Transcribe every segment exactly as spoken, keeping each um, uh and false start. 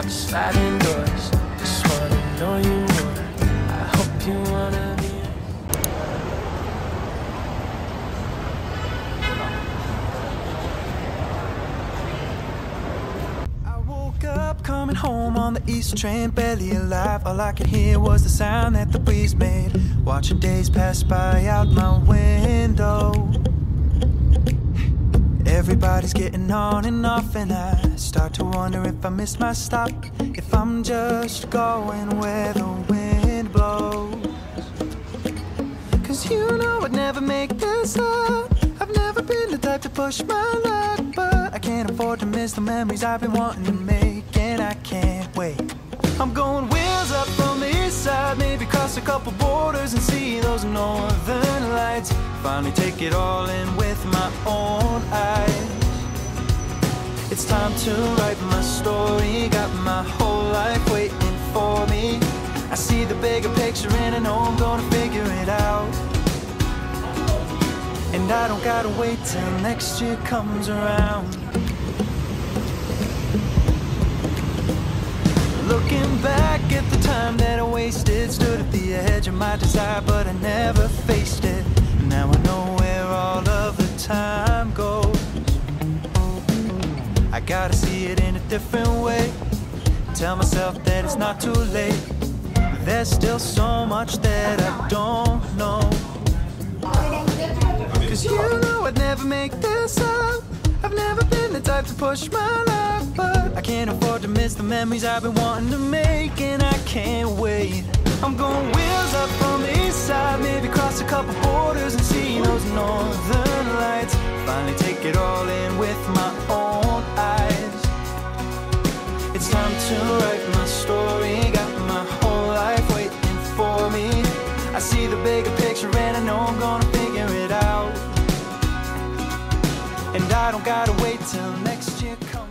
about the sliding doors. Just wanna know you more. I hope you wanna be. I woke up coming home on the East train, barely alive. All I could hear was the sound that the breeze made. Watching days pass by out my window. Everybody's getting on and off, and I start to wonder if I missed my stop, if I'm just going where the wind blows. Cause you know I'd never make this up. I've never been the type to push my luck, but I can't afford to miss the memories I've been wanting to make, and I can't wait. I'm going wheels up from the east side, maybe cross a couple borders and see those northern lights. Finally take it all in with my own eyes. It's time to write my story, got my whole life waiting for me. I see the bigger picture and I know I'm gonna figure it out. And I don't gotta wait till next year comes around. Looking back at the time that I wasted, stood at the edge of my desire, but I never faced it. Now I know where all of the time goes. I gotta see it in a different way. Tell myself that it's not too late. But there's still so much that I don't know. Cause you know I'd never make this up. I've never been the type to push my luck, but I can't afford to miss the memories I've been wanting to make, and I can't wait. I'm going wheels up from the east side, maybe cross a couple borders and see those northern lights. Finally take it all in with my own eyes. It's time to write my story, got my whole life waiting for me. I see the bigger picture and I know I'm gonna figure it out. And I don't gotta wait till next year comes.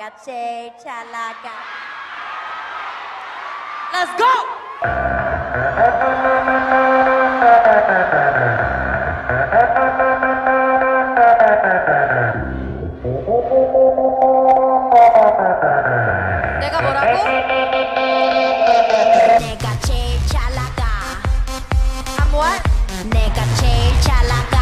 내가 제일 잘 나가. Let's go! 내가 뭐라고? 내가 제일 잘 나가. I'm what? 내가 제일 잘 나가.